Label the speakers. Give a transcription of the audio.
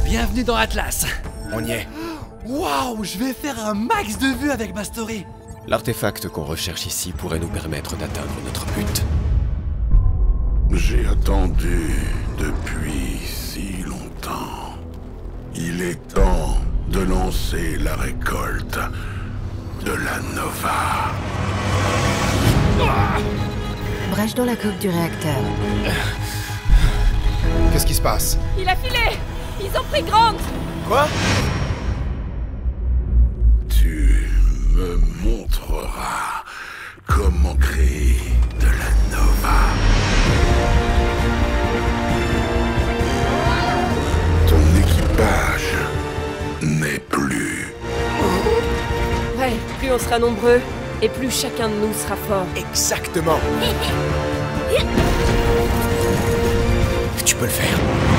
Speaker 1: Bienvenue dans Atlas.
Speaker 2: On y est.
Speaker 1: Waouh, je vais faire un max de vues avec ma story.
Speaker 2: L'artefact qu'on recherche ici pourrait nous permettre d'atteindre notre but.
Speaker 3: J'ai attendu depuis si longtemps. Il est temps de lancer la récolte de la Nova.
Speaker 4: Brèche dans la coque du réacteur.
Speaker 2: Qu'est-ce qui se passe?
Speaker 5: Il a filé! Ils ont pris Grant!
Speaker 2: Quoi?
Speaker 3: Tu me montreras comment créer de la Nova. Ton équipage n'est plus.
Speaker 5: Ouais, plus on sera nombreux, et plus chacun de nous sera fort.
Speaker 2: Exactement. Tu peux le faire.